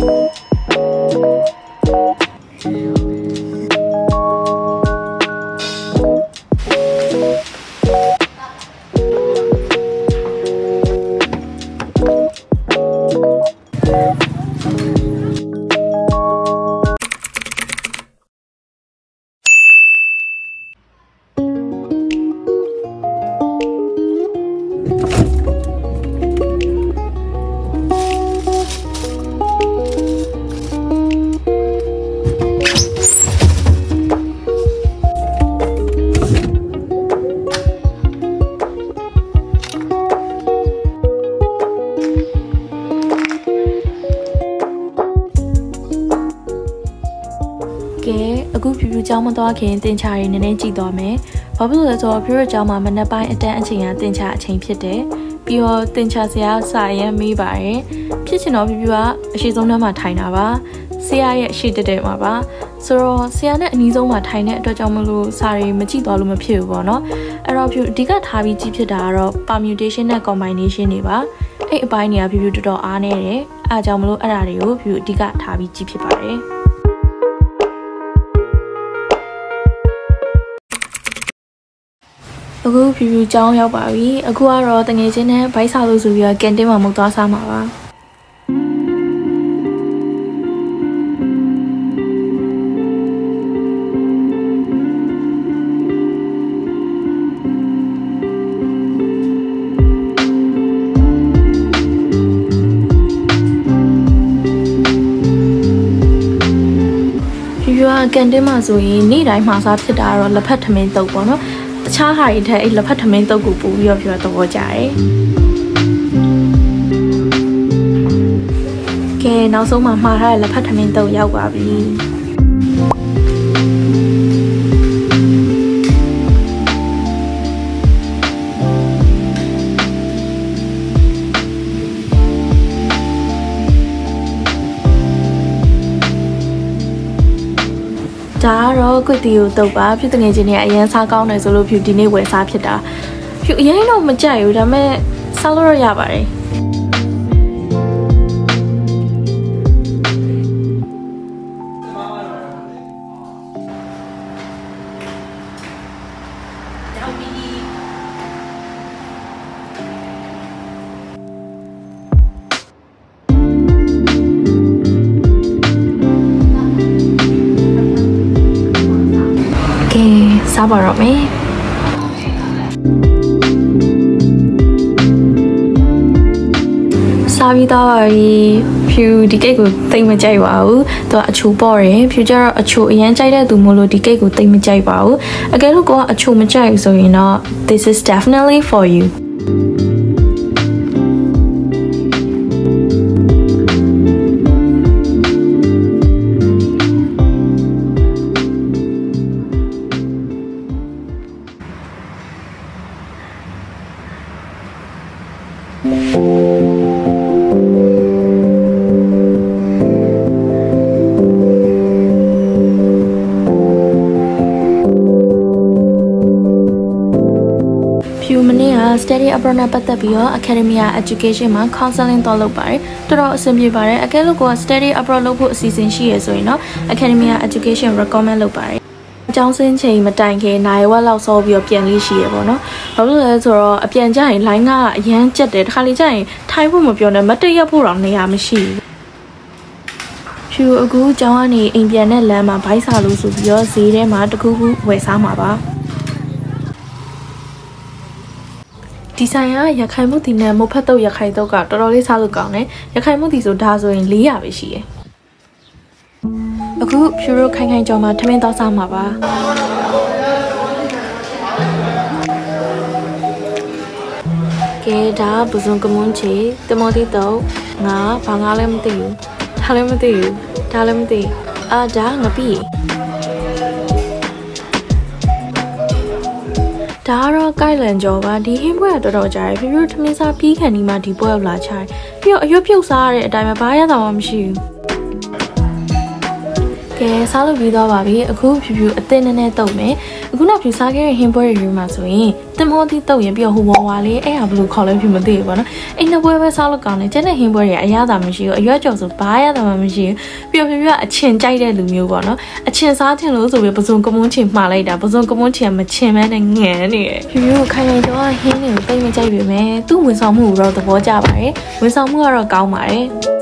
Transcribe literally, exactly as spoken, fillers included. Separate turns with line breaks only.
အခုဖြူဖြူကြောင်းမသွားခင်တင်ချာရင်းနည်းနည်းကြည့်သွားမယ်။ဘာဖြစ်လို့လဲဆိုတော့ဖြူဖြူကြောင်းမှာမနက်ပိုင်းအတန်းအချိန်ကတင်ချာအချိန်ဖြစ်တယ်။ပြီးတော့တင်ချာဆရာစာရမ်းမေးပါတယ်။ဖြစ်ချင်တော့ဖြူဖြူကအရှိဆုံးထဲမှာထိုင်တာပါ။ဆရာရဲ့အရှိတက်တဲ့မှာပါ။ဆိုတော့ဆရာနဲ့အနီးဆုံးမှာထိုင်တဲ့အတွက်ကြောင့်မလို့စာရီမကြည့်သွားလို့မဖြစ်ဘူးပေါ့နော်။အဲ့တော့ဖြူအဓိကထားပြီးကြည့်ဖြစ်တာကတော့ permutation နဲ့ combination တွေပါ။အဲ့အပိုင်းတွေကဖြူဖြူတော်တော်အားနေတယ်။အားကြောင့်မလို့အဲ့ဒါတွေကိုဖြူအဓိကထားပြီးကြည့်ဖြစ်ပါတယ်။အခုဖြူဖြူကြောင်းရောက်ပါပြီအခုကတော့တငယ်ချင်းနဲ့ဘိုက်စာလို့ဆိုပြီးတော့ကန်တင်းမှာမုတ်သွားစားမှာပါဖြူဖြူကကန်တင်းမှာဆိုရင်နေ့တိုင်းမှာစားဖြစ်တာကတော့လက်ဖက်ထမင်းတုပ်ပေါ့နော်တခြားဟာတွေထက်အဲ့လက်ဖက်ထမင်းတုပ်ကိုပို့ပြီးတော့ပြောတော့ကြတယ်။ကဲနောက်ဆုံးမှမှားထားတဲ့လက်ဖက်ထမင်းတုပ်ရောက်ပါပြီ။ဒါကတော့ကွတ်တီကိုတုပ်ပါဖြူတငယ်ချင်းတွေအရင်စားကောင်းတယ်ဆိုလို့ဖြူဒီနေ့ဝယ်စားဖြစ်တာဖြူအရင်တော့မကြိုက်ဘူးဒါပေမဲ့စားလို့ရပါတယ်စားပါတော့မယ်စားပြီးတော့ဖြူဒီကိတ်ကိုတိတ်မကြိုက်ပါဘူးသူကအချိုပေါ့တယ်ဖြူကျတော့အချိုအရင်ကြိုက်တဲ့သူမို့လို့ဒီကိတ်ကိုတိတ်မကြိုက်ပါဘူးအကယ်လို့ကိုကအချိုမကြိုက်ဘူးဆိုရင်တော့ this is definitely for you study abroad နဲ့ပတ်သက်ပြီးတော့ academia education မှာ counseling တော့လုပ်ပါတယ်တော်တော်အဆင်ပြေပါတယ်အကယ်လို့ကို study abroad လုပ်ဖို့အစီအစဉ်ရှိရဆိုရင်တော့ academia education recommend လုပ်ပါတယ်အကြောင်းစင်းချိန်မတိုင်ခင်နိုင်ဝက်လောက်စောပြီးတော့ပြန်လေးရှိရပေါ့နော်ဘာလို့လဲဆိုတော့အပြန်ကြရင် line ကအရန်ကျက်တယ်တစ်ခါလေကျရင်ထိုင်ဖို့မပြောနဲ့မတည့်ရက်ဖို့တော့နေရာမရှိဘူးဖြူအခုကျောင်းကနေအိမ်ပြန်တဲ့လမ်းမှာဘိုက်စာလို့ဆိုပြီးတော့ဈေးထဲမှာတခုခုဝယ်စားမှာပါဒီဆိုင်ကရခိုင်မှုတီနဲ့မုတ်ဖတ်တုတ်ရခိုင်တုတ်ကတော်တော်လေးစားလို့ကောင်းတယ်ရခိုင်မှုတီဆိုဒါဆိုရင်၄ရာပဲရှိတယ်အခုဖြူရိုခိုင်ခိုင်ကြော်မှာထမင်းတောက်စားမှာပါကဲဒါပဇွန်ကမွန်းချီတမော်တီတုတ်ငါဘာငါလည်းမသိဘူးဒါလည်းမသိဘူးဒါလည်းမသိအာဒါငပိဒါကတော့ကိုက်လန်ကြော်ပါဒီဟင်းပွဲကတော်တော်ကြာတယ်ဖြူဖြူထမင်းစားပြီးခံဒီမှာဒီပွဲရောက်လာချတယ်ပြီးတော့အရွက်ပြုတ်စားရတဲ့အတိုင်းပဲဘာရတာမှမရှိဘူးကဲစားလို့ပြီးသွားပါပြီအခုဖြူဖြူအသင်းနဲ့နဲ့တုပ်မယ်အခုအခုနောက်ပြစားခဲ့တဲ့ဟင်းပွဲတွေမှာဆိုရင်တင်မောတိတုတ်ရင်ပြီးတော့ဟိုဝါဝါလေးအဲ့ဟာဘယ်လိုခေါ်လဲဖြစ်မသိဘူးပေါ့နော်အဲ့နှစ်ပွဲပဲစားလို့ကောင်းတယ်ကျန်တဲ့ဟင်းပွဲတွေအရသာမရှိဘူးအရွက်ကြော်ဆိုဘာရတာမှမရှိဘူးပြီးတော့ပြပြအချင်ကြိုက်တဲ့လူမျိုးပေါ့နော်အချင်စားချင်လို့ဆိုပြီးပစုံကမွန်းချင်မှားလိုက်တာပစုံကမွန်းချင်မချင်မဲနဲ့ငန်နေတယ်ပြပြကိုခိုင်ခိုင်တော့ဟင်းတွေကိုတိတ်မကြိုက်ပြီမဲ့သူ့ဝန်ဆောင်မှုတော့သဘောကျပါတယ်ဝန်ဆောင်မှုကတော့ကောင်းပါတယ်